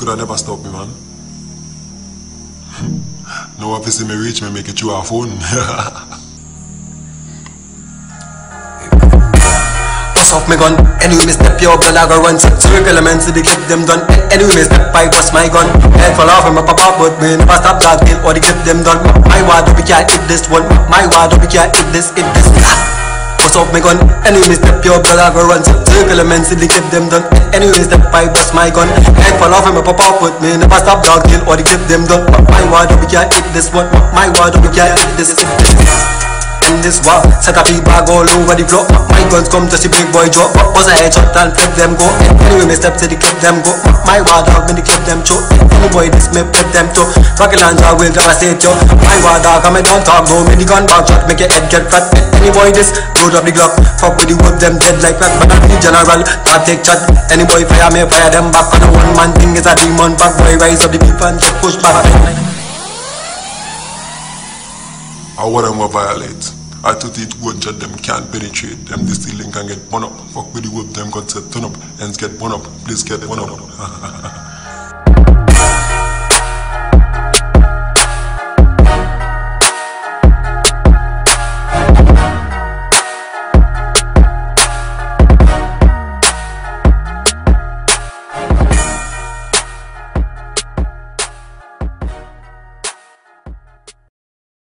coulda never stop me, man. No one see me reach me, make it through our phone. Bust off me gun, anyway me step your blood I go run. Circle elements to the clip them done. Anyway me step I bust my gun. Head fall off and my pop up, but me never stop dog till all the clip them done. My word we can't hit this one. My word we can't hit this. Bust off me gun, anyway me step your blood I go run. Circle elements to the clip them done. Anyway me step I bust my gun. Head fall off and my pop up, but me never stop dog till all the clip them done. My word we can't hit this one. My word we can't hit this. In this war, set a big bag all over the floor. My guns come just a big boy drop. Was a headshot and flip them go. Anyway me step to the clip them go. My war dog when the clip them choke. Any boy this me flip them too. Rocket launcher will grab a state yo. My war dog come and don't talk no. Mini gun back shot make your head get fat. Any boy this load up the Glock. Fuck with the whip them dead like that. But not the general, not take chat. Any boy fire me fire them back. On a one man thing is a demon back. Boy rise up the people and get pushed back. I want them to violate. I thought it would jet them can't penetrate. Them this stealing can get one up. Fuck with the whip them got set turn up. Ends get one up. Please get one up.